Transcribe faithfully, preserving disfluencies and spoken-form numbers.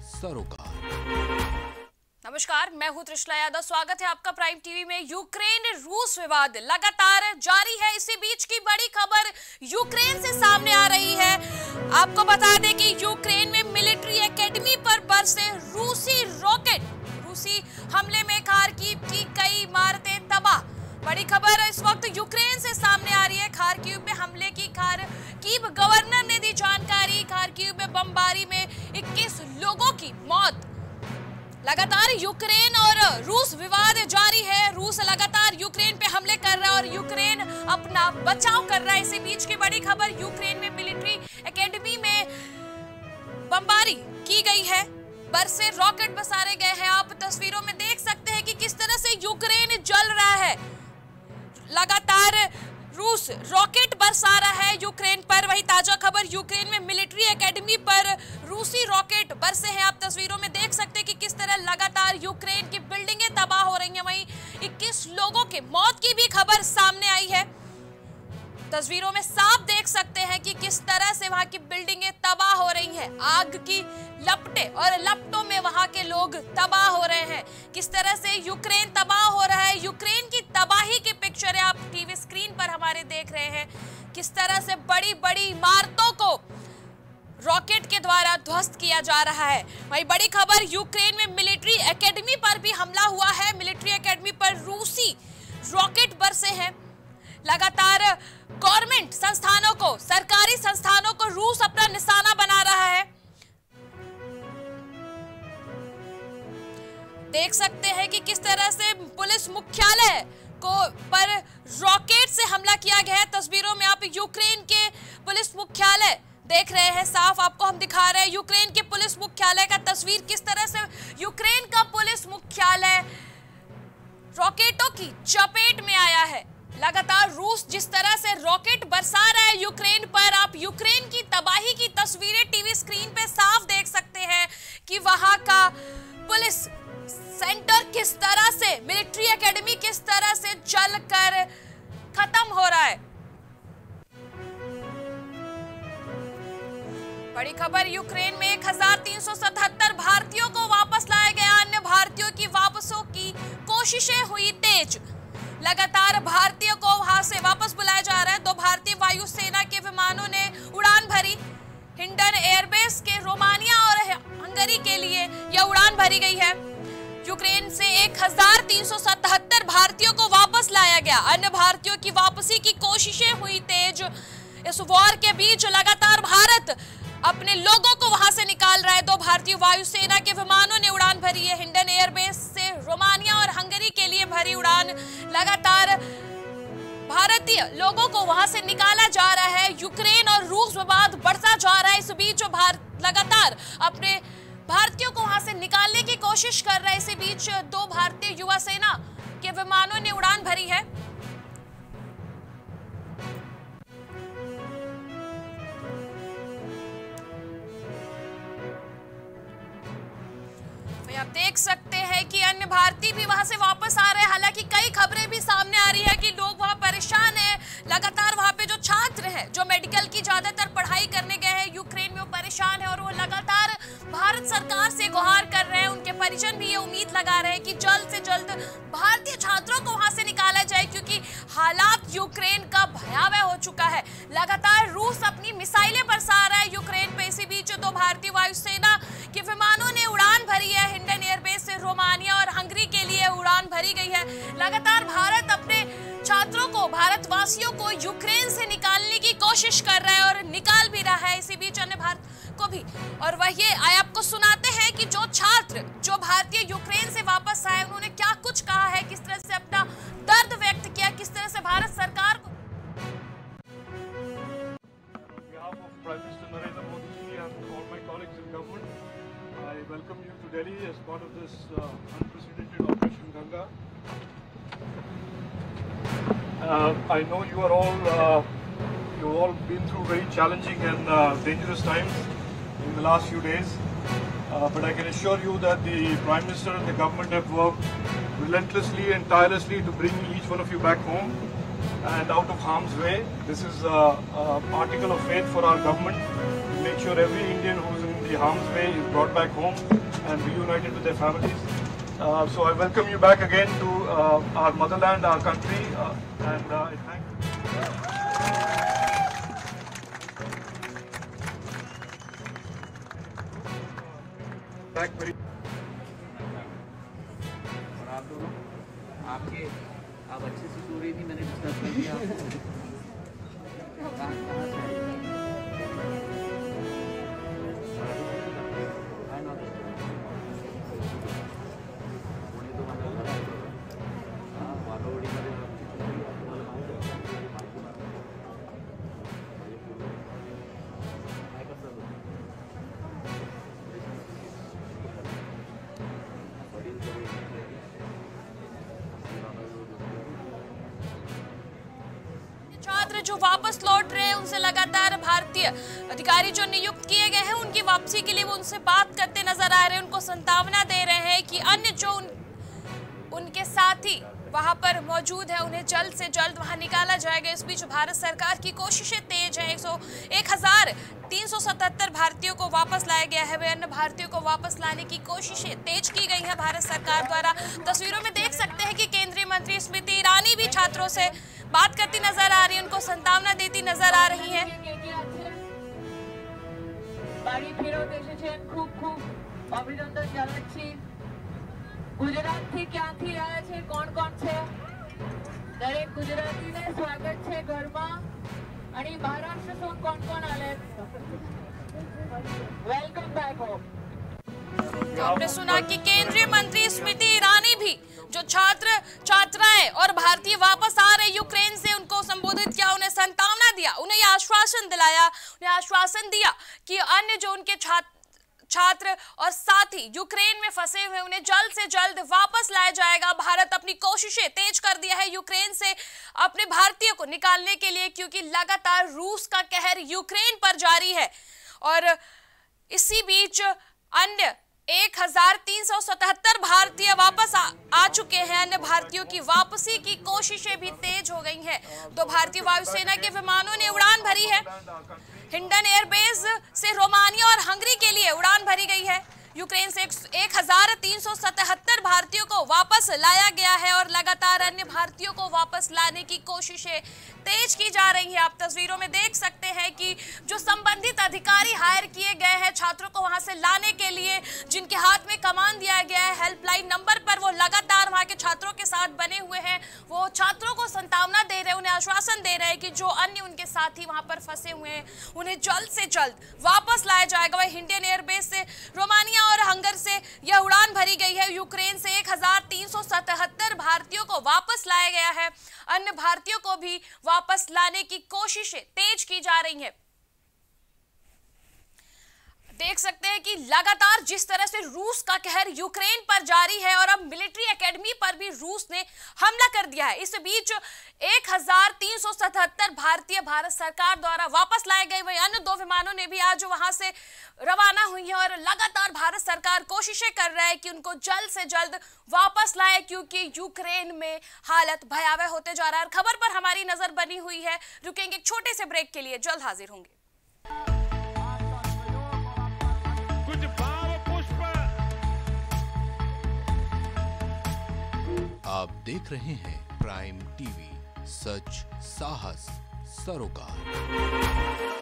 सरोकार। नमस्कार, मैं हूं त्रिशला यादव। स्वागत है आपका प्राइम टीवी में। यूक्रेन रूस विवाद लगातार जारी है। इसी बीच की बड़ी खबर यूक्रेन से सामने आ रही है। आपको बता दें कि यूक्रेन में मिलिट्री एकेडमी पर बरसे रूसी रॉकेट। रूसी हमले में खार्किव की कई इमारतें तबाह। बड़ी खबर इस वक्त यूक्रेन से सामने आ रही है। खार्किव में हमले की खार्किव गवर्नर ने दी जानकारी। खार्किव में बमबारी में इक्कीस लोगों की मौत। लगातार यूक्रेन और रूस विवाद जारी है। रूस लगातार यूक्रेन पे हमले कर रहा है और यूक्रेन अपना बचाव कर रहा है। इसी बीच की बड़ी खबर यूक्रेन में मिलिट्री एकेडमी में बमबारी की गई है। बरसे रॉकेट बसारे गए हैं। आप तस्वीरों में देख सकते हैं कि किस तरह से यूक्रेन जल रहा है। लगातार रूस रॉकेट बरसा रहा है यूक्रेन पर। वही ताजा खबर यूक्रेन में मिलिट्री एकेडमी पर रूसी रॉकेट बरसे हैं। आप तस्वीरों में देख सकते हैं कि किस तरह लगातार यूक्रेन की बिल्डिंगें तबाह हो रही हैं। वहीं इक्कीस लोगों के मौत की भी खबर सामने आई है। तस्वीरों में साफ देख सकते हैं कि किस तरह से वहां की बिल्डिंगें तबाह हो रही हैं। आग की लपटें और लपटों में वहां के लोग तबाह हो रहे हैं। किस तरह से यूक्रेन तबाह हो रहा है। यूक्रेन की तबाही की पिक्चर है, आप टीवी स्क्रीन पर हमारे देख रहे हैं। किस तरह से बड़ी बड़ी इमारतों को रॉकेट के द्वारा ध्वस्त किया जा रहा है। वही बड़ी खबर यूक्रेन में मिलिट्री एकेडमी पर भी हमला हुआ है। मिलिट्री एकेडमी पर रूसी रॉकेट बरसे हैं। लगातार गवर्नमेंट संस्थानों को, सरकारी संस्थानों को रूस अपना निशाना बना रहा है। देख सकते हैं कि किस तरह से पुलिस मुख्यालय को पर रॉकेट से हमला किया गया है। तस्वीरों में आप यूक्रेन के पुलिस मुख्यालय देख रहे हैं। साफ आपको हम दिखा रहे हैं यूक्रेन के पुलिस मुख्यालय का तस्वीर। किस तरह से यूक्रेन का पुलिस मुख्यालय रॉकेटों की चपेट में आया है। लगातार रूस जिस तरह से रॉकेट बरसा रहा है यूक्रेन पर, आप यूक्रेन की तबाही की तस्वीरें टीवी स्क्रीन पे साफ देख सकते हैं कि वहां का पुलिस सेंटर किस तरह से, मिलिट्री एकेडमी किस तरह से जलकर खत्म हो रहा है। बड़ी खबर यूक्रेन में एक हजार तीन सौ सतहत्तर भारतीयों को वापस लाया गया। अन्य भारतीयों की वापसों की कोशिशें हुई तेज। लगातार भारतीयों को वहां से वापस बुलाया जा रहा है। दो भारतीय वायुसेना के विमानों ने उड़ान भरी। हिंडन एयरबेस के रोमानिया और हंगरी के लिए यह उड़ान भरी गई है। यूक्रेन से एक हजार तीन सौ सतहत्तर भारतीयों को वापस लाया गया। अन्य भारतीयों की वापसी की कोशिशें हुई तेज। इस वॉर के बीच लगातार भारत अपने लोगों को वहां से निकाल रहा है। दो भारतीय वायुसेना के विमानों ने उड़ान भरी है। हिंडन एयरबेस से रोमानिया और हंगरी के लिए भरी उड़ान। लगातार भारतीय लोगों को वहां से निकाला जा रहा है। यूक्रेन और रूस विवाद बढ़ता जा रहा है। इस बीच भारत लगातार अपने भारतीयों को वहां से निकालने की कोशिश कर रहा है। इसी बीच दो भारतीय युवा सेना के विमानों ने उड़ान भरी है। आप देख सकते हैं कि अन्य भारतीय भी वहां से वापस आ रहे हैं। हालांकि कई खबरें भी सामने आ रही है कि लोग वहां परेशान हैं। लगातार वहां पे जो छात्र हैं, जो मेडिकल की ज्यादातर पढ़ाई करने गए हैं यूक्रेन में, वो परेशान है और वो लगातार भारत सरकार से गुहार कर रहे हैं। उनके परिजन भी ये उम्मीद लगा रहे हैं कि जल्द से जल्द भारतीय छात्रों को वहां से निकाला जाए, क्योंकि हालात यूक्रेन का भयावह हो चुका है। लगातार रूस अपनी मिसाइलें बरसा रहा है यूक्रेन पे। इसी बीच दो भारतीय वायुसेना के विमानों ने उड़ान भरी है। हिंडन एयरबेस से रोमानिया और हंगरी के लिए उड़ान भरी गई है। लगातार भारत अपने छात्रों को, भारतवासियों को यूक्रेन से निकालने की कोशिश कर रहा है और निकाल भी रहा है। इसी बीच अन्य भारत को भी। और वही आपको सुनाते हैं कि जो छात्र, जो भारतीय यूक्रेन से वापस आए, उन्होंने क्या कुछ कहा है, किस तरह से अपना दर्द व्यक्त किया, किस तरह से भारत सरकार को I welcome you to Delhi as part of this uh, unprecedented Operation Ganga. Uh, I know you are all, uh, you've all been through very challenging and uh, dangerous times in the last few days. Uh, but I can assure you that the Prime Minister and the government have worked relentlessly and tirelessly to bring each one of you back home and out of harm's way. This is an article of faith for our government to make sure every Indian who is in the harm's way is brought back home. and reunited with their families. Uh, so I welcome you back again to uh, our motherland, our country, uh, and uh, I thank back very. और आप दोनों आपके आप अच्छे से सो रही थी, मैंने डिस्कस कर दिया आपको। कहाँ कहाँ से आई? है ना? पुणे तो माझ्या घरात आहे. हां, वाघोडीमध्ये तुम्हाला माहिती आहे का? माहिती नाही. माझे पूर्ण काय कसं होतं? वडील सगळे छात्र जो वापस लौट रहे हैं उनसे लगातार भारतीय अधिकारी जो नियुक्त किए गए हैं उनकी वापसी के लिए वो उनसे बात करते नजर आ रहे हैं, उनको संतावना दे रहे हैं कि अन्य जो उन, उनके साथी वहां पर मौजूद है उन्हें जल्द से जल्द वहां निकाला जाएगा। इस बीच भारत सरकार की कोशिशें तेज हैं। एक सौ एक हजार तीन सौ सतहत्तर भारतीयों को वापस लाया गया है। वे अन्य भारतीयों को वापस लाने की कोशिशें तेज की गई हैं भारत सरकार द्वारा। तस्वीरों में देख सकते हैं कि केंद्रीय मंत्री स्मृति ईरानी भी छात्रों से बात करती नजर आ रही है, उनको संतावना देती नजर आ रही है। বাড়ি ফেরত এসেছেন, খুব খুব অভিনন্দন জানাচ্ছি। ગુજરાત થી ક્યાંથી આવ્યા છે, કોણ કોણ છે? દરેક ગુજરાતીને સ્વાગત છે ઘરમાં। અને મહારાષ્ટ્રથી કોણ કોણ આલે? Welcome back home. तो आपने सुना कि केंद्रीय मंत्री स्मृति ईरानी भी जो छात्र छात्राएं और भारतीय वापस आ रहे यूक्रेन से उनको संबोधित किया, उन्हें संतावना दिया, उन्हें यह आश्वासन दिलाया, उन्हें आश्वासन दिया कि अन्य जो उनके छात्र छात्र और साथी यूक्रेन में फंसे हुए उन्हें जल्द से जल्द वापस लाया जाएगा। भारत अपनी कोशिशें तेज कर दिया है यूक्रेन से अपने भारतीयों को निकालने के लिए, क्योंकि लगातार रूस का कहर यूक्रेन पर जारी है। और इसी बीच अन्य एक हजार तीन सौ सतहत्तर भारतीय वापस आ, आ चुके हैं। अन्य भारतीयों की वापसी की कोशिशें भी तेज हो गई हैं। तो भारतीय वायुसेना के विमानों ने उड़ान भरी है। हिंडन एयरबेस से रोमानिया और हंगरी के लिए उड़ान भरी गई है। यूक्रेन से एक हजार तीन सौ सतहत्तर भारतीयों को वापस लाया गया है और लगातार अन्य भारतीयों को वापस लाने की कोशिशें तेज की जा रही है। आप तस्वीरों में देख सकते हैं कि जो संबंधित अधिकारी हायर किए गए हैं छात्रों को वहां से लाने के लिए, जिनके हाथ में कमान दिया गया है हेल्पलाइन नंबर पर, वो लगातार वहां के छात्रों के साथ बने हुए हैं। वो छात्रों को संतावना दे रहे हैं, उन्हें आश्वासन दे रहे हैं कि जो अन्य उनके साथी वहां पर फंसे हुए हैं उन्हें जल्द से जल्द वापस लाया जाएगा। वह इंडियन एयरबेस से रोमानिया और हंगर से यह उड़ान भरी गई है। यूक्रेन से एक हजार तीन सौ सतहत्तर भारतीयों को वापस लाया गया है। अन्य भारतीयों को भी वापस लाने की कोशिशें तेज की जा रही हैं। देख सकते हैं कि लगातार जिस तरह से रूस का कहर यूक्रेन पर जारी है और अब मिलिट्री एकेडमी पर भी रूस ने हमला कर दिया है। इस बीच एक हजार तीन सौ सतहत्तर भारतीय भारत सरकार द्वारा वापस लाए गए। वहीं अन्य दो विमानों ने भी आज वहां से रवाना हुई है और लगातार भारत सरकार कोशिशें कर रहा है कि उनको जल्द से जल्द वापस लाए, क्योंकि यूक्रेन में हालत भयावह होते जा रहा है। खबर पर हमारी नजर बनी हुई है। रुकेंगे एक छोटे से ब्रेक के लिए, जल्द हाजिर होंगे। आप देख रहे हैं प्राइम टीवी, सच साहस सरोकार।